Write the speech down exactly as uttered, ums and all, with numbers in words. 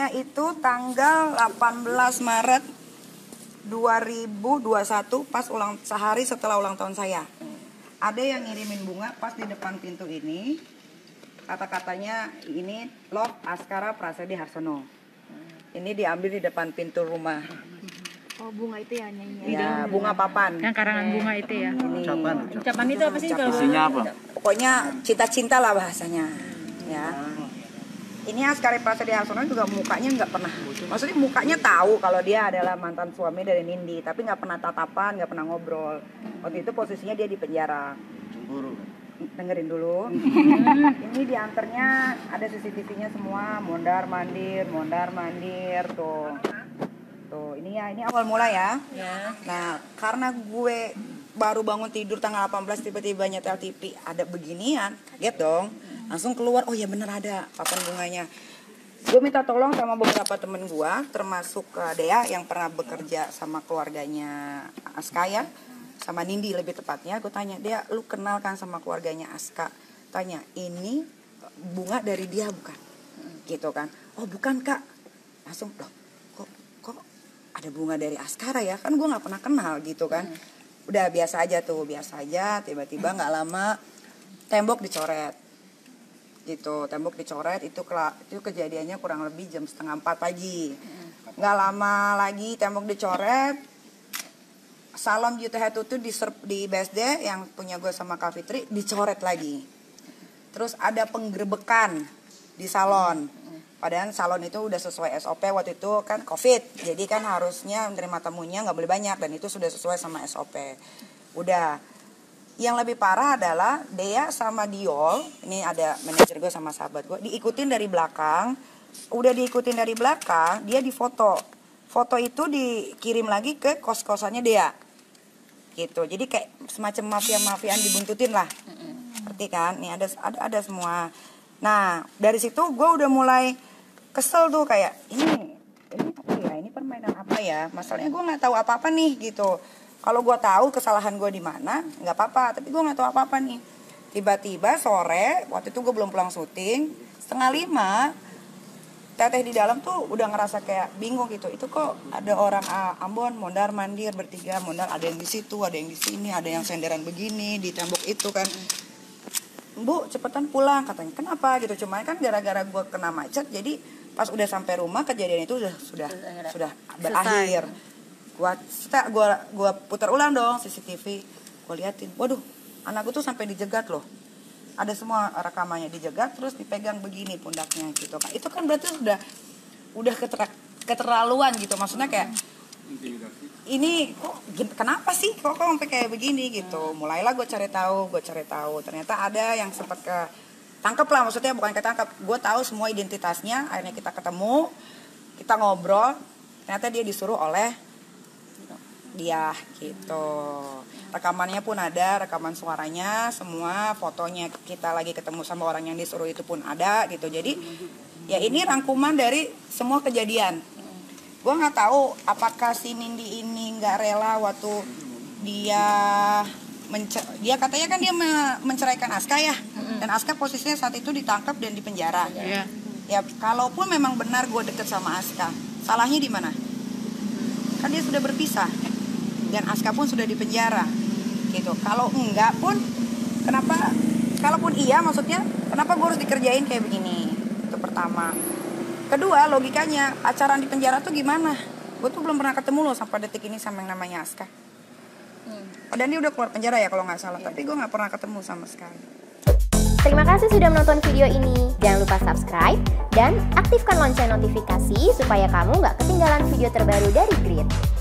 Ceritanya itu tanggal delapan belas Maret dua ribu dua puluh satu, pas ulang sehari setelah ulang tahun saya. Ada yang ngirimin bunga pas di depan pintu ini. Kata-katanya ini Love Askara Prasedi Harsono. Ini diambil di depan pintu rumah. Oh, bunga itu ya nyanyi. Ya, bunga papan. Yang karangan bunga itu ya. Ini. Ucapan. Ucapan itu apa sih? Kalau Isinya apa? Pokoknya cinta-cinta lah bahasanya. Ya. Ini Askara Prasedi Harsono juga mukanya nggak pernah. Maksudnya mukanya tahu kalau dia adalah mantan suami dari Nindi, tapi nggak pernah tatapan, nggak pernah ngobrol. Waktu itu posisinya dia di penjara. Cemburu. Dengerin dulu. Ini diantarnya ada C C T V-nya semua, mondar mandir, mondar mandir tuh. Tuh, ini ya, ini awal mula ya. ya. Nah, karena gue baru bangun tidur tanggal delapan belas tiba-tiba nyetel T V ada beginian, kaget dong. Langsung keluar, oh ya bener ada papan bunganya. Gue minta tolong sama beberapa temen gue, termasuk uh, Dea yang pernah bekerja sama keluarganya Aska ya, sama Nindi lebih tepatnya. Gue tanya, Dea, lu kenal kan sama keluarganya Aska? Tanya, ini bunga dari dia bukan? Gitu kan? Oh bukan kak. Langsung, loh kok, kok ada bunga dari Askara ya? Kan gue gak pernah kenal gitu kan. Udah biasa aja tuh, biasa aja. Tiba-tiba gak lama tembok dicoret. Gitu, tembok dicoret itu itu kejadiannya kurang lebih jam setengah empat pagi. Nggak lama lagi tembok dicoret. Salon Beauty Hair Tutu di, di B S D yang punya gue sama Kak Fitri dicoret lagi. Terus ada penggerbekan di salon. Padahal salon itu udah sesuai S O P waktu itu kan COVID. Jadi kan harusnya menerima tamunya nggak boleh banyak dan itu sudah sesuai sama S O P. Udah. Yang lebih parah adalah Dea sama Diol, ini ada manajer gue sama sahabat gue, diikutin dari belakang. Udah diikutin dari belakang, dia difoto. Foto itu dikirim lagi ke kos-kosannya Dea. Gitu. Jadi kayak semacam mafia-mafiaan dibuntutin lah. Ngerti kan? Nih ada ada ada semua. Nah, dari situ gue udah mulai kesel tuh kayak ini ini apa ya? Ini permainan apa ya? Masalahnya gue nggak tahu apa-apa nih gitu. Kalau gue tahu kesalahan gue di mana, nggak apa-apa. Tapi gue nggak tahu apa-apa nih. Tiba-tiba sore, waktu itu gue belum pulang syuting, setengah lima, teteh di dalam tuh udah ngerasa kayak bingung gitu. Itu kok ada orang ah, Ambon mondar mandir bertiga, mondar ada yang di situ, ada yang di sini, ada yang senderan begini di tembok itu kan. Bu, cepetan pulang katanya. Kenapa gitu? Cuma kan gara-gara gue kena macet, jadi pas udah sampai rumah kejadian itu sudah sudah sudah berakhir. Gua setelah gua gua putar ulang dong C C T V, gua liatin, waduh anakku tuh sampai dijegat loh, ada semua rekamannya dijegat terus dipegang begini pundaknya gitu kan. Itu kan berarti udah udah keter, keterlaluan gitu, maksudnya kayak ini kok kenapa sih kok kok sampai kayak begini gitu. Mulailah gue cari tahu gue cari tahu ternyata ada yang sempat ke tangkep lah, maksudnya bukan ketangkep, gue tahu semua identitasnya. Akhirnya kita ketemu, kita ngobrol, ternyata dia disuruh oleh dia gitu. Rekamannya pun ada, rekaman suaranya semua, fotonya kita lagi ketemu sama orang yang disuruh itu pun ada gitu. Jadi ya ini rangkuman dari semua kejadian. Gue nggak tahu apakah si Nindi ini nggak rela waktu dia mencer- dia katanya kan dia menceraikan Aska ya, dan Aska posisinya saat itu ditangkap dan dipenjara. Ya. Ya kalaupun memang benar gue deket sama Aska, salahnya di mana? Kan dia sudah berpisah. Dan Aska pun sudah dipenjara gitu. Kalau enggak pun kenapa, kalaupun iya maksudnya kenapa gue harus dikerjain kayak begini? Itu pertama. Kedua, logikanya pacaran di penjara tuh gimana? Gue tuh belum pernah ketemu loh sampai detik ini sama yang namanya Aska. hmm. Dan dia udah keluar penjara ya kalau nggak salah, yeah. Tapi gue nggak pernah ketemu sama sekali. Terima kasih sudah menonton video ini. Jangan lupa subscribe dan aktifkan lonceng notifikasi supaya kamu nggak ketinggalan video terbaru dari Grit.